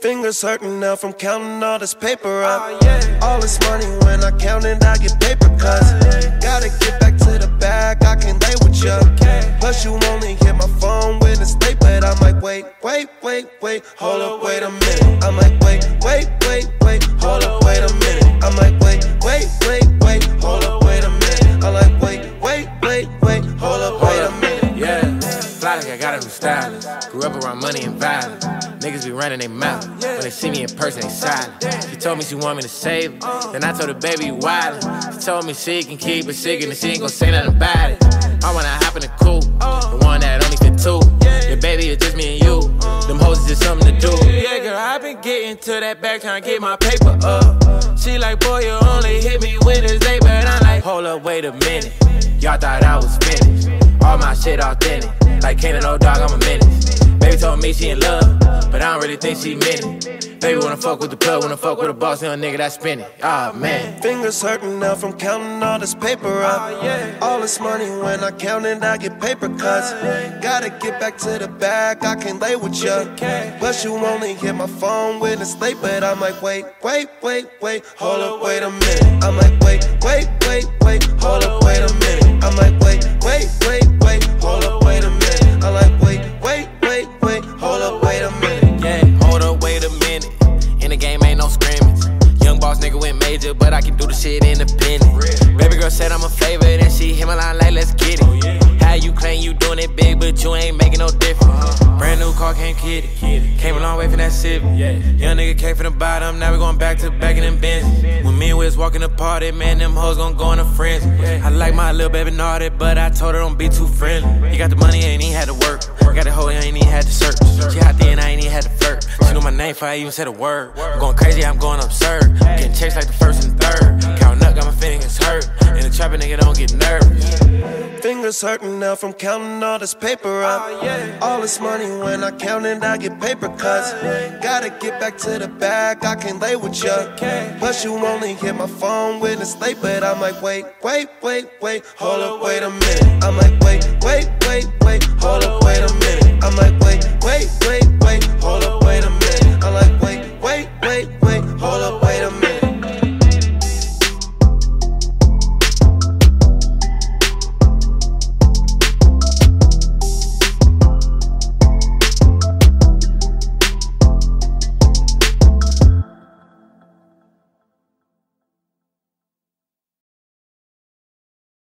Fingers hurting now from counting all this paper up. All this money when I count it, I get paper cuts. Gotta get back to the bag, I can't lay with ya. Plus you only hit my phone with a state, but I'm like, wait, hold up, wait a minute. I'm like, wait, hold up, wait a minute. I'm like, wait, hold up, wait a minute. I'm like, wait, hold up, wait a minute. Yeah, fly like I got a new stylist. Grew up around money and violence. Niggas be running their mouth. When they see me in person, they silent. She told me she want me to save her. Then I told her, baby, you wildin'. She told me she can keep it secret and she ain't gon' say nothing about it. I wanna hop in the coupe, the one that only fit two. Yeah, baby, it's just me and you. Them hoes is just something to do. Yeah, girl, I been getting to that back trying to get my paper up. She like, boy, you only hit me when it's late, but I'm like, hold up, wait a minute. Y'all thought I was finished. All my shit authentic. Like Kanan, no dog, I'm a menace. Baby told me she in love, but I don't really think she meant it. Baby wanna fuck with the plug, wanna fuck with a boss, young nigga that's spinning. Ah, man. Fingers hurting now from counting all this paper up. All this money when I count it, I get paper cuts. Gotta get back to the bag, I can't lay with ya. Plus you only hit my phone when it's late, but I'm like, wait, hold up, wait a minute. I'm like, wait, hold up, wait a minute. I'm like, wait, hold up, wait a minute. I'm like, wait, hold up, wait a minute. Yeah, hold up, wait a minute. In the game ain't no scrimmage. Young boss nigga went major, but I can do the shit independent. Baby girl said I'm a favorite, and she hit my line like, let's get it. How you claim you doing it big, but you ain't making no difference. Brand new car, can't kid it. Came a long way from that Civic. Young nigga came from the bottom, now we going back to back in them bins. When me and Wiz walking the party, man, them hoes gon' go in a frenzy. I like my little baby naughty, but I told her don't be too friendly. He got the money, ain't even had to work. Got the hoe, ain't even had to search. She hot there and I ain't even had to flirt. She knew my name before I even said a word. I'm going crazy, I'm going absurd. Getting checks like the first and third. Counting up, got my fingers hurt. And the trapper nigga don't get nervous. Fingers hurting now from counting all this paper up. All this money when I count it, I get paper cuts. Gotta get back to the bag, I can't lay with ya. Plus you only hit my phone when it's late, but I'm like, wait, hold up, wait a minute. I'm like, wait, hold up, wait a minute. I'm like, wait, hold up.